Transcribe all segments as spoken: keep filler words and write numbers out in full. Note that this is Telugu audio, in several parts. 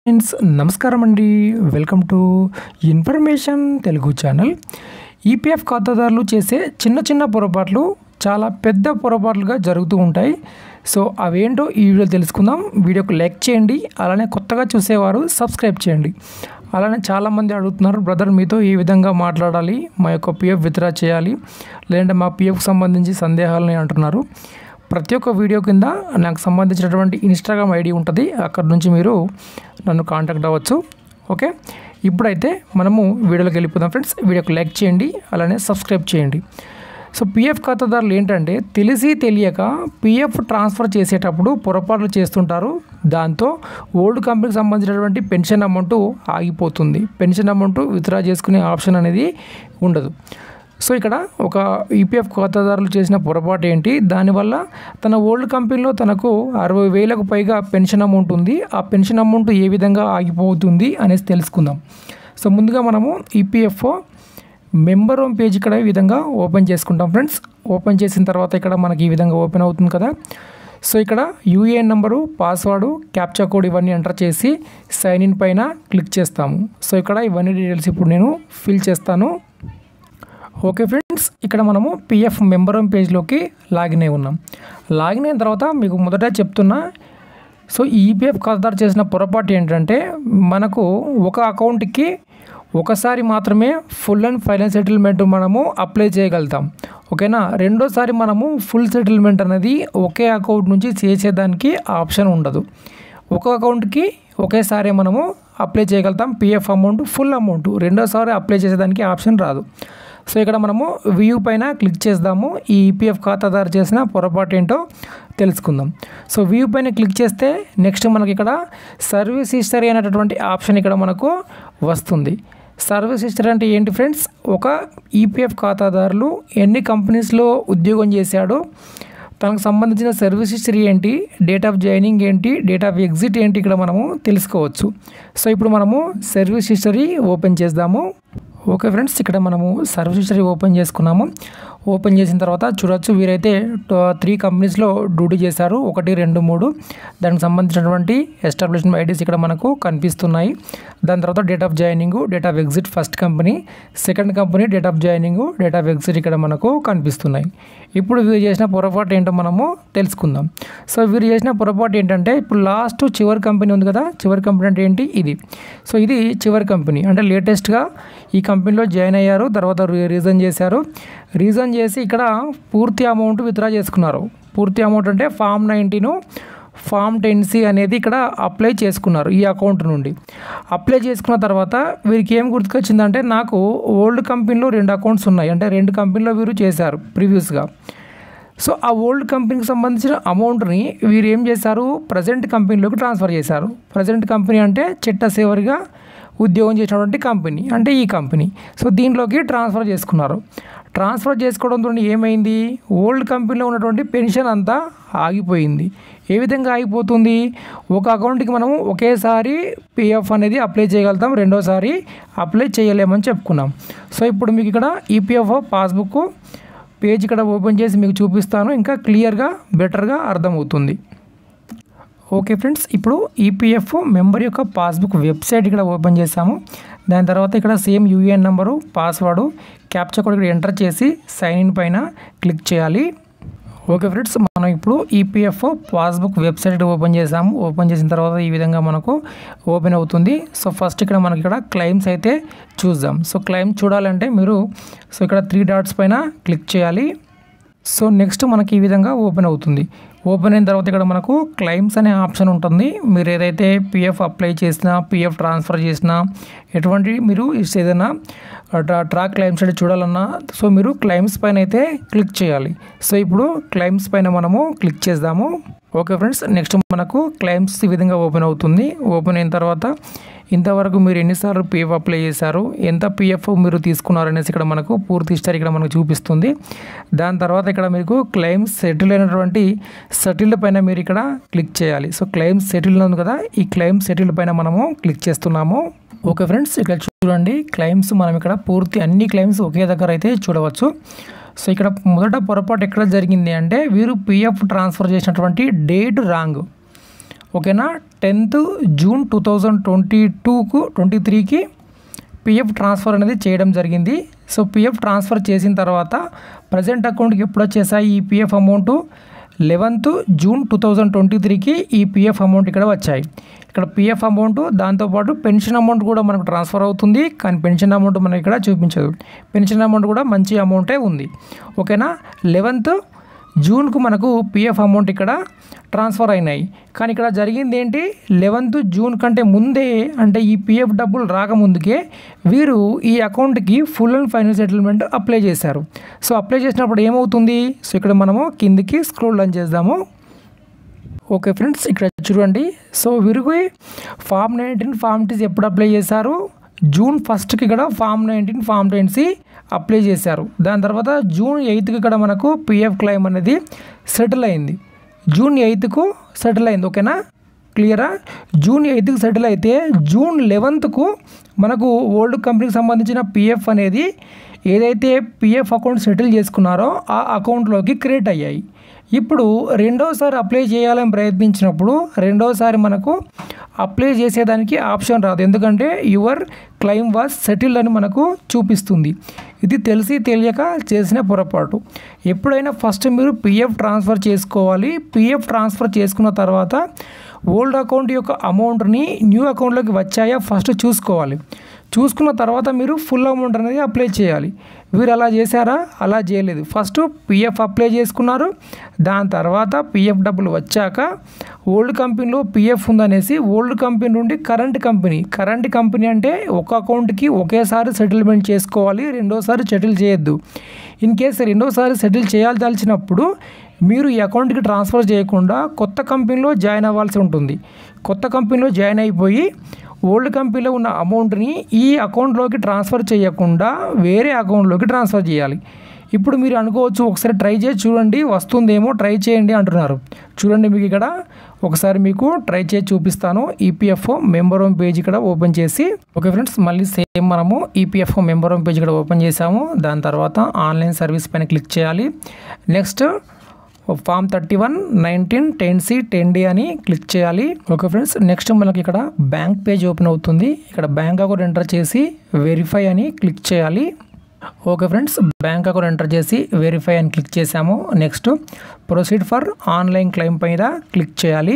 ఫ్రెండ్స్ నమస్కారం అండి. Welcome to information Telugu channel. EPF ఖాతాదారులు చేసే చిన్న చిన్న పొరపాట్లు చాలా పెద్ద పొరపాట్లుగా జరుగుతూ ఉంటాయి. సో అవేంటో ఈ వీడియో తెలుసుకుందాం. వీడియోకి లైక్ చేయండి, అలానే కొత్తగా చూసేవారు సబ్స్క్రైబ్ చేయండి. అలానే చాలామంది అడుగుతున్నారు, బ్రదర్ మీతో ఏ విధంగా మాట్లాడాలి, మా యొక్క పిఎఫ్ విత్డ్రా చేయాలి, లేదంటే మా పిఎఫ్కి సంబంధించి సందేహాలని అంటున్నారు. ప్రతి ఒక్క వీడియో కింద నాకు సంబంధించినటువంటి ఇన్స్టాగ్రామ్ ఐడి ఉంటుంది, అక్కడ నుంచి మీరు నన్ను కాంటాక్ట్ అవ్వచ్చు. ఓకే, ఇప్పుడైతే మనము వీడియోలోకి వెళ్ళిపోదాం ఫ్రెండ్స్. వీడియోకి లైక్ చేయండి, అలానే సబ్స్క్రైబ్ చేయండి. సో పిఎఫ్ ఖాతాదారులు ఏంటంటే తెలిసి తెలియక పిఎఫ్ ట్రాన్స్ఫర్ చేసేటప్పుడు పొరపాట్లు చేస్తుంటారు. దాంతో ఓల్డ్ కంపెనీకి సంబంధించినటువంటి పెన్షన్ అమౌంట్ ఆగిపోతుంది. పెన్షన్ అమౌంట్ విత్డ్రా చేసుకునే ఆప్షన్ అనేది ఉండదు. సో ఇక్కడ ఒక ఈపీఎఫ్ ఖాతాదారులు చేసిన పొరపాటు ఏంటి, దానివల్ల తన ఓల్డ్ కంపెనీలో తనకు అరవై వేలకు పైగా పెన్షన్ అమౌంట్ ఉంది. ఆ పెన్షన్ అమౌంట్ ఏ విధంగా ఆగిపోతుంది అనేసి తెలుసుకుందాం. సో ముందుగా మనము ఈపీఎఫ్ఓ మెంబర్ హోమ్ పేజ్ ఇక్కడ ఈ విధంగా ఓపెన్ చేసుకుంటాం ఫ్రెండ్స్. ఓపెన్ చేసిన తర్వాత ఇక్కడ మనకి ఈ విధంగా ఓపెన్ అవుతుంది కదా. సో ఇక్కడ UAN number, password, captcha code ఇవన్నీ ఎంటర్ చేసి సైన్ ఇన్ పైన క్లిక్ చేస్తాము. సో ఇక్కడ ఇవన్నీ డీటెయిల్స్ ఇప్పుడు నేను ఫిల్ చేస్తాను. ఓకే ఫ్రెండ్స్, ఇక్కడ మనము పిఎఫ్ మెంబర్ హోమ్ పేజ్లోకి లాగిన్ అయి ఉన్నాం. లాగిన్ అయిన తర్వాత మీకు మొదట చెప్తున్నా, సో ఈపీఎఫ్ ఖాతాదారు చేసిన పొరపాటు ఏంటంటే మనకు ఒక అకౌంట్కి ఒకసారి మాత్రమే ఫుల్ అండ్ ఫైనల్ సెటిల్మెంట్ మనము అప్లై చేయగలుగుతాం. ఓకేనా, రెండోసారి మనము ఫుల్ సెటిల్మెంట్ అనేది ఒకే అకౌంట్ నుంచి చేసేదానికి ఆప్షన్ ఉండదు. ఒక అకౌంట్కి ఒకేసారి మనము అప్లై చేయగలుగుతాం పిఎఫ్ అమౌంట్, ఫుల్ అమౌంట్. రెండోసారి అప్లై చేసేదానికి ఆప్షన్ రాదు. సో ఇక్కడ మనము వ్యూ పైన క్లిక్ చేద్దాము. ఈ ఈపీఎఫ్ ఖాతాదారు చేసిన పొరపాటు ఏంటో తెలుసుకుందాం. సో వ్యూ పైన క్లిక్ చేస్తే నెక్స్ట్ మనకి ఇక్కడ సర్వీస్ హిస్టరీ అనేటటువంటి ఆప్షన్ ఇక్కడ మనకు వస్తుంది. సర్వీస్ హిస్టరీ అంటే ఏంటి ఫ్రెండ్స్, ఒక ఈపీఎఫ్ ఖాతాదారులు ఎన్ని కంపెనీస్లో ఉద్యోగం చేశాడో, తనకు సంబంధించిన సర్వీస్ హిస్టరీ ఏంటి, డేట్ ఆఫ్ జాయినింగ్ ఏంటి, డేట్ ఆఫ్ ఎగ్జిట్ ఏంటి ఇక్కడ మనము తెలుసుకోవచ్చు. సో ఇప్పుడు మనము సర్వీస్ హిస్టరీ ఓపెన్ చేద్దాము. ఓకే ఫ్రెండ్స్, ఇక్కడ మనము సర్వీస్ హిస్టరీ ఓపెన్ చేసుకున్నాము. ఓపెన్ చేసిన తర్వాత చూడొచ్చు, వీరైతే త్రీ కంపెనీస్లో డ్యూటీ చేశారు, ఒకటి రెండు మూడు. దానికి సంబంధించినటువంటి ఎస్టాబ్లిష్మెంట్ ఐడీస్ ఇక్కడ మనకు కనిపిస్తున్నాయి. దాని తర్వాత date of joining, date of exit first company, second company date of joining, date of exit ఇక్కడ మనకు కనిపిస్తున్నాయి. ఇప్పుడు వీరు చేసిన పొరపాటు ఏంటో మనము తెలుసుకుందాం. సో వీరు చేసిన పొరపాటు ఏంటంటే, ఇప్పుడు లాస్ట్ చివరి కంపెనీ ఉంది కదా, చివరి కంపెనీ అంటే ఏంటి, ఇది. సో ఇది చివరి కంపెనీ అంటే లేటెస్ట్గా ఈ కంపెనీలో జాయిన్ అయ్యారు, తర్వాత రీజన్ చేశారు. రీజన్ చేసి ఇక్కడ పూర్తి అమౌంట్ విత్డ్రా చేసుకున్నారు. పూర్తి అమౌంట్ అంటే form nineteen, form ten C అనేది ఇక్కడ అప్లై చేసుకున్నారు ఈ అకౌంట్ నుండి. అప్లై చేసుకున్న తర్వాత వీరికి ఏం గుర్తుకొచ్చిందంటే, నాకు ఓల్డ్ కంపెనీలో రెండు అకౌంట్స్ ఉన్నాయి, అంటే రెండు కంపెనీలో వీరు చేశారు ప్రీవియస్గా. సో ఆ ఓల్డ్ కంపెనీకి సంబంధించిన అమౌంట్ని వీరు ఏం చేశారు, ప్రజెంట్ కంపెనీలోకి ట్రాన్స్ఫర్ చేశారు. ప్రజెంట్ కంపెనీ అంటే చిట్ట సేవరిగా ఉద్యోగం చేసినటువంటి కంపెనీ అంటే ఈ కంపెనీ. సో దీంట్లోకి ట్రాన్స్ఫర్ చేసుకున్నారు. ట్రాన్స్ఫర్ చేసుకోవడంతో ఏమైంది, ఓల్డ్ కంపెనీలో ఉన్నటువంటి పెన్షన్ అంతా ఆగిపోయింది. ఏ విధంగా ఆగిపోతుంది, ఒక అకౌంట్కి మనము ఒకేసారి పిఎఫ్ అనేది అప్లై చేయగలుగుతాం, రెండోసారి అప్లై చేయలేమని చెప్పుకున్నాం. సో ఇప్పుడు మీకు ఇక్కడ ఈపీఎఫ్ పాస్బుక్ పేజ్ ఇక్కడ ఓపెన్ చేసి మీకు చూపిస్తాను, ఇంకా క్లియర్గా బెటర్గా అర్థమవుతుంది. ఓకే ఫ్రెండ్స్, ఇప్పుడు ఈపీఎఫ్ మెంబర్ యొక్క పాస్బుక్ వెబ్సైట్ ఇక్కడ ఓపెన్ చేసాము. దాని తర్వాత ఇక్కడ same UAN number, password, captcha code ఇక్కడ ఎంటర్ చేసి సైన్ ఇన్ పైన క్లిక్ చేయాలి. ఓకే ఫ్రెండ్స్, మనం ఇప్పుడు ఈపీఎఫ్ పాస్బుక్ వెబ్సైట్ ఓపెన్ చేసాము. ఓపెన్ చేసిన తర్వాత ఈ విధంగా మనకు ఓపెన్ అవుతుంది. సో ఫస్ట్ ఇక్కడ మనకి ఇక్కడ క్లెయిమ్స్ అయితే చూద్దాం. సో క్లెయిమ్ చూడాలంటే మీరు సో ఇక్కడ త్రీ డాట్స్ పైన క్లిక్ చేయాలి. సో నెక్స్ట్ మనకి ఈ విధంగా ఓపెన్ అవుతుంది. ఓపెన్ అయిన తర్వాత ఇక్కడ మనకు క్లెయిమ్స్ అనే ఆప్షన్ ఉంటుంది. మీరు ఏదైతే పిఎఫ్ అప్లై చేసినా, పిఎఫ్ ట్రాన్స్ఫర్ చేసినా, ఎటువంటి మీరు ఏదైనా ట్రాక్ క్లెయిమ్స్ అయితే చూడాలన్నా సో మీరు క్లెయిమ్స్ పైన అయితే క్లిక్ చేయాలి. సో ఇప్పుడు క్లెయిమ్స్ పైన మనము క్లిక్ చేద్దాము. ఓకే ఫ్రెండ్స్, నెక్స్ట్ మనకు క్లెయిమ్స్ ఈ విధంగా ఓపెన్ అవుతుంది. ఓపెన్ అయిన తర్వాత ఇంతవరకు మీరు ఎన్నిసార్లు పిఎఫ్ అప్లై చేశారు, ఎంత పిఎఫ్ మీరు తీసుకున్నారు అనేసి ఇక్కడ మనకు పూర్తి హిస్టరీ ఇక్కడ మనకు చూపిస్తుంది. దాని తర్వాత ఇక్కడ మీకు క్లెయిమ్స్ సెటిల్ అయినటువంటి సెటిల్డ్ పైన మీరు ఇక్కడ క్లిక్ చేయాలి. సో క్లెయిమ్స్ సెటిల్ ఉంది కదా, ఈ క్లెయిమ్ సెటిల్డ్ పైన మనము క్లిక్ చేస్తున్నాము. ఓకే ఫ్రెండ్స్, ఇక్కడ చూడండి క్లెయిమ్స్ మనం ఇక్కడ పూర్తి అన్ని క్లెయిమ్స్ ఒకే దగ్గర అయితే చూడవచ్చు. సో ఇక్కడ మొదట పొరపాటు ఎక్కడ జరిగింది అంటే, వీరు పిఎఫ్ ట్రాన్స్ఫర్ చేసినటువంటి డేట్ రాంగ్. ఓకేనా. Tenth June two thousand twenty టూకు ట్వంటీ త్రీకి పిఎఫ్ ట్రాన్స్ఫర్ అనేది చేయడం జరిగింది. సో పిఎఫ్ ట్రాన్స్ఫర్ చేసిన తర్వాత ప్రజెంట్ అకౌంట్కి ఎప్పుడు వచ్చేసాయి ఈ PF amount? Eleventh June two thousand twenty త్రీకి ఈ పిఎఫ్ అమౌంట్ ఇక్కడ వచ్చాయి. ఇక్కడ పిఎఫ్ అమౌంట్ దాంతోపాటు పెన్షన్ అమౌంట్ కూడా మనకు ట్రాన్స్ఫర్ అవుతుంది, కానీ పెన్షన్ అమౌంట్ మనకి ఇక్కడ చూపించదు. పెన్షన్ అమౌంట్ కూడా మంచి అమౌంటే ఉంది. ఓకేనా. లెవెన్త్ జూన్కు మనకు పిఎఫ్ అమౌంట్ ఇక్కడ ట్రాన్స్ఫర్ అయినాయి. కానీ ఇక్కడ జరిగింది ఏంటి, లెవెన్త్ జూన్ కంటే ముందే, అంటే ఈ పిఎఫ్ డబ్బులు రాకముందుకే వీరు ఈ అకౌంట్కి full and final settlement apply చేశారు. సో అప్లై చేసినప్పుడు ఏమవుతుంది, సో ఇక్కడ మనము కిందికి స్క్రోల్ డౌన్ చేద్దాము. ఓకే ఫ్రెండ్స్, ఇక్కడ చూడండి. సో వీరికి ఫామ్ నైన్టీన్ ఫామ్ టీస్ ఎప్పుడు అప్లై చేశారు? జూన్ ఫస్ట్కి ఇక్కడ form nineteen form ten C apply చేశారు. దాని తర్వాత జూన్ ఎయిత్కి ఇక్కడ మనకు పిఎఫ్ క్లెయిమ్ అనేది సెటిల్ అయింది. జూన్ ఎయిత్కు సెటిల్ అయింది. ఓకేనా, క్లియరా. జూన్ ఎయిత్కి సెటిల్ అయితే జూన్ లెవెన్త్కు మనకు ఓల్డ్ కంపెనీకి సంబంధించిన పిఎఫ్ అనేది ఏదైతే పిఎఫ్ అకౌంట్ సెటిల్ చేసుకున్నారో ఆ అకౌంట్లోకి క్రియేట్ అయ్యాయి. ఇప్పుడు రెండోసారి అప్లై చేయాలని ప్రయత్నించినప్పుడు రెండోసారి మనకు అప్లై చేసేదానికి ఆప్షన్ రాదు, ఎందుకంటే యువర్ క్లెయిమ్ వాజ్ సెటిల్డ్ అని మనకు చూపిస్తుంది. ఇది తెలిసి తెలియక చేసిన పొరపాటు. ఎప్పుడైనా ఫస్ట్ మీరు పిఎఫ్ ట్రాన్స్ఫర్ చేసుకోవాలి. పిఎఫ్ ట్రాన్స్ఫర్ చేసుకున్న తర్వాత ఓల్డ్ అకౌంట్ యొక్క అమౌంట్ని న్యూ అకౌంట్లోకి వచ్చాయా ఫస్ట్ చూసుకోవాలి. చూసుకున్న తర్వాత మీరు ఫుల్ అమౌంట్ అనేది అప్లై చేయాలి. వీరు అలా చేశారా? అలా చేయలేదు. ఫస్ట్ పిఎఫ్ అప్లై చేసుకున్నారు, దాని తర్వాత పిఎఫ్ డబ్బులు వచ్చాక ఓల్డ్ కంపెనీలో పిఎఫ్ ఉందనేసి ఓల్డ్ కంపెనీ నుండి కరెంట్ కంపెనీ కరెంట్ కంపెనీ అంటే ఒక అకౌంట్కి ఒకేసారి సెటిల్మెంట్ చేసుకోవాలి, రెండోసారి సెటిల్ చేయొద్దు. ఇన్ కేసు రెండోసారి సెటిల్ చేయాల్సినప్పుడు మీరు ఈ అకౌంట్కి ట్రాన్స్ఫర్ చేయకుండా కొత్త కంపెనీలో జాయిన్ అవ్వాల్సి ఉంటుంది. కొత్త కంపెనీలో జాయిన్ అయిపోయి ఓల్డ్ కంపెనీలో ఉన్న అమౌంట్ని ఈ అకౌంట్లోకి ట్రాన్స్ఫర్ చేయకుండా వేరే అకౌంట్లోకి ట్రాన్స్ఫర్ చేయాలి. ఇప్పుడు మీరు అనుకోవచ్చు, ఒకసారి ట్రై చేసి చూడండి వస్తుందేమో, ట్రై చేయండి అంటున్నారు. చూడండి, మీకు ఇక్కడ ఒకసారి మీకు ట్రై చేసి చూపిస్తాను. ఈపీఎఫ్ఓ మెంబర్ హోమ్ పేజ్ ఇక్కడ ఓపెన్ చేసి, ఓకే ఫ్రెండ్స్, మళ్ళీ సేమ్ మనము ఈపీఎఫ్ఓ మెంబర్ హోమ్ పేజ్ ఇక్కడ ఓపెన్ చేసాము. దాని తర్వాత ఆన్లైన్ సర్వీస్ పైన క్లిక్ చేయాలి. Next form thirty one nineteen ten C ten D అని క్లిక్ చేయాలి. ఓకే ఫ్రెండ్స్, నెక్స్ట్ మనకి ఇక్కడ బ్యాంక్ పేజ్ ఓపెన్ అవుతుంది. ఇక్కడ బ్యాంక్ అకౌంట్ ఎంటర్ చేసి వెరిఫై అని క్లిక్ చేయాలి. Okay friends, bank account enter చేసి వెరిఫై అని క్లిక్ చేసాము. Next proceed for online claim పైన క్లిక్ చేయాలి.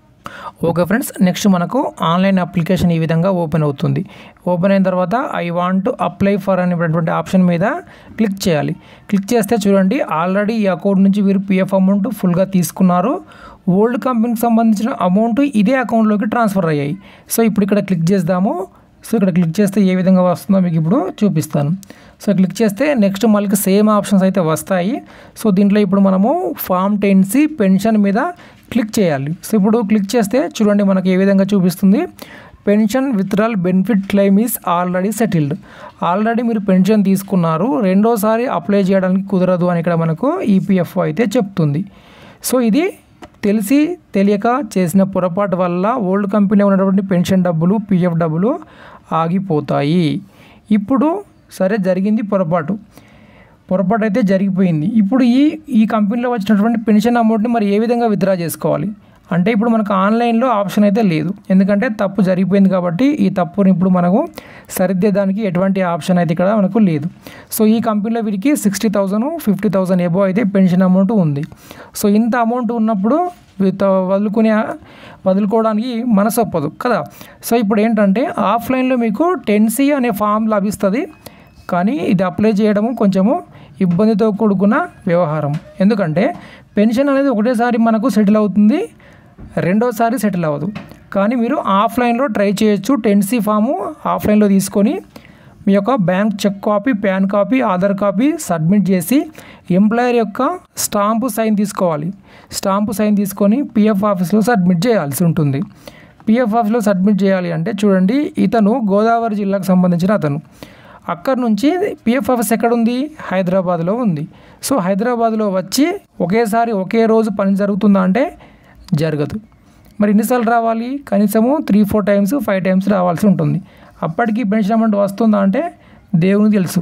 ఓకే ఫ్రెండ్స్, నెక్స్ట్ మనకు ఆన్లైన్ అప్లికేషన్ ఈ విధంగా ఓపెన్ అవుతుంది. ఓపెన్ అయిన తర్వాత ఐ వాంట్ అప్లై ఫర్ అనేటువంటి ఆప్షన్ మీద క్లిక్ చేయాలి. క్లిక్ చేస్తే చూడండి, ఆల్రెడీ ఈ అకౌంట్ నుంచి వీరు పిఎఫ్ అమౌంట్ ఫుల్గా తీసుకున్నారు. ఓల్డ్ కంపెనీకి సంబంధించిన అమౌంట్ ఇదే అకౌంట్లోకి ట్రాన్స్ఫర్ అయ్యాయి. సో ఇప్పుడు ఇక్కడ క్లిక్ చేద్దాము. సో ఇక్కడ క్లిక్ చేస్తే ఏ విధంగా వస్తుందో మీకు ఇప్పుడు చూపిస్తాను. సో క్లిక్ చేస్తే నెక్స్ట్ మళ్ళీ సేమ్ ఆప్షన్స్ అయితే వస్తాయి. సో దీంట్లో ఇప్పుడు మనము ఫామ్ టెన్ సి పెన్షన్ మీద క్లిక్ చేయాలి. సో ఇప్పుడు క్లిక్ చేస్తే చూడండి మనకి ఏ విధంగా చూపిస్తుంది, pension withdrawal benefit claim is already settled. Already మీరు పెన్షన్ తీసుకున్నారు, రెండోసారి అప్లై చేయడానికి కుదరదు అని ఇక్కడ మనకు ఈపీఎఫ్ఓ అయితే చెప్తుంది. సో ఇది తెలిసి తెలియక చేసిన పొరపాటు వల్ల ఓల్డ్ కంపెనీలో ఉన్నటువంటి పెన్షన్ డబ్బులు పిఎఫ్ డబ్బులు ఆగిపోతాయి. ఇప్పుడు సరే జరిగింది పొరపాటు పొరపాటు అయితే జరిగిపోయింది. ఇప్పుడు ఈ ఈ కంపెనీలో వచ్చినటువంటి పెన్షన్ అమౌంట్ని మరి ఏ విధంగా విత్డ్రా చేసుకోవాలి అంటే ఇప్పుడు మనకు ఆన్లైన్లో ఆప్షన్ అయితే లేదు, ఎందుకంటే తప్పు జరిగిపోయింది కాబట్టి ఈ తప్పుని ఇప్పుడు మనకు సరిదిద్దడానికి ఎటువంటి ఆప్షన్ అయితే ఇక్కడ మనకు లేదు. సో ఈ కంపెనీలో వీరికి sixty thousand fifty thousand above అయితే పెన్షన్ అమౌంట్ ఉంది. సో ఇంత అమౌంట్ ఉన్నప్పుడు వదులుకునే వదులుకోవడానికి మనసు ఒప్పదు కదా. సో ఇప్పుడు ఏంటంటే ఆఫ్లైన్లో మీకు టెన్ సి అనే ఫామ్ లభిస్తుంది, కానీ ఇది అప్లై చేయడము కొంచెము ఇబ్బందితో కూడుకున్న వ్యవహారం. ఎందుకంటే పెన్షన్ అనేది ఒకటేసారి మనకు సెటిల్ అవుతుంది, రెండోసారి సెటిల్ అవ్వదు. కానీ మీరు ఆఫ్లైన్లో ట్రై చేయొచ్చు. టెన్ సి ఫాము ఆఫ్లైన్లో తీసుకొని మీ యొక్క bank cheque copy, PAN copy, Aadhaar copy submit చేసి ఎంప్లాయర్ యొక్క స్టాంపు సైన్ తీసుకోవాలి. స్టాంపు సైన్ తీసుకొని పిఎఫ్ ఆఫీస్లో సబ్మిట్ చేయాల్సి ఉంటుంది. పిఎఫ్ ఆఫీస్లో సబ్మిట్ చేయాలి అంటే చూడండి, ఇతను గోదావరి జిల్లాకు సంబంధించిన అతను. అక్కడ నుంచి పిఎఫ్ ఆఫీస్ ఎక్కడ ఉంది? హైదరాబాద్లో ఉంది. సో హైదరాబాద్లో వచ్చి ఒకేసారి ఒకే రోజు పని జరుగుతుందా అంటే జరగదు. మరి ఎన్నిసార్లు రావాలి? కనీసము three four times five times రావాల్సి ఉంటుంది. అప్పటికి పెన్షన్ అమౌంట్ వస్తుందా అంటే దేవునికి తెలుసు.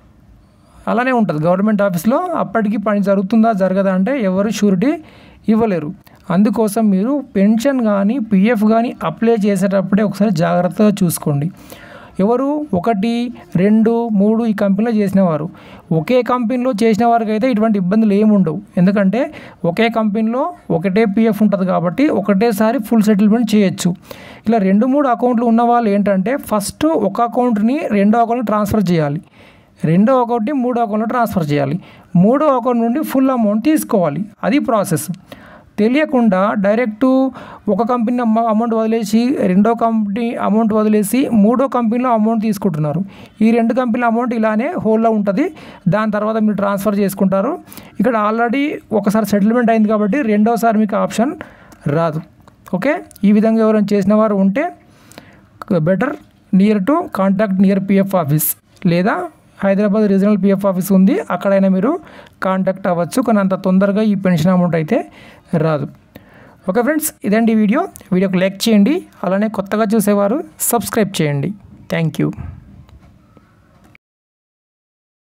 అలానే ఉంటుంది గవర్నమెంట్ ఆఫీస్లో. అప్పటికి పని జరుగుతుందా జరగదా అంటే ఎవరు షూరిటీ ఇవ్వలేరు. అందుకోసం మీరు పెన్షన్ కానీ పిఎఫ్ కానీ అప్లై చేసేటప్పుడే ఒకసారి జాగ్రత్తగా చూసుకోండి. ఎవరు ఒకటి రెండు మూడు ఈ కంపెనీలో చేసిన వారు, ఒకే కంపెనీలో చేసిన వారికి అయితే ఇటువంటి ఇబ్బందులు ఏమి ఉండవు. ఎందుకంటే ఒకే కంపెనీలో ఒకటే పిఎఫ్ ఉంటుంది కాబట్టి ఒకటేసారి ఫుల్ సెటిల్మెంట్ చేయొచ్చు. ఇలా రెండు మూడు అకౌంట్లు ఉన్న వాళ్ళు ఏంటంటే ఫస్ట్ ఒక అకౌంట్ని రెండో అకౌంట్కి ట్రాన్స్ఫర్ చేయాలి, రెండో అకౌంట్ని మూడో అకౌంట్లో ట్రాన్స్ఫర్ చేయాలి, మూడో అకౌంట్ నుండి ఫుల్ అమౌంట్ తీసుకోవాలి. అది ప్రాసెస్. తెలియకుండా డైరెక్టు ఒక కంపెనీ అమౌంట్ వదిలేసి రెండో కంపెనీ అమౌంట్ వదిలేసి మూడో కంపెనీలో అమౌంట్ తీసుకుంటున్నారు. ఈ రెండు కంపెనీల అమౌంట్ ఇలానే హోల్డ్లో ఉంటుంది. దాని తర్వాత మీరు ట్రాన్స్ఫర్ చేసుకుంటారు. ఇక్కడ ఆల్రెడీ ఒకసారి సెటిల్మెంట్ అయింది కాబట్టి రెండోసారి మీకు ఆప్షన్ రాదు. ఓకే, ఈ విధంగా ఎవరైనా చేసిన వారు ఉంటే better near to contact near PF office, లేదా హైదరాబాద్ రీజనల్ పిఎఫ్ ఆఫీస్ ఉంది, అక్కడైనా మీరు కాంటాక్ట్ అవ్వచ్చు. కానీ అంత తొందరగా ఈ పెన్షన్ అమౌంట్ అయితే రాదు. ఓకే ఫ్రెండ్స్, ఇదండి వీడియో. వీడియోకి లైక్ చేయండి, అలానే కొత్తగా చూసేవారు సబ్స్క్రైబ్ చేయండి. Thank you.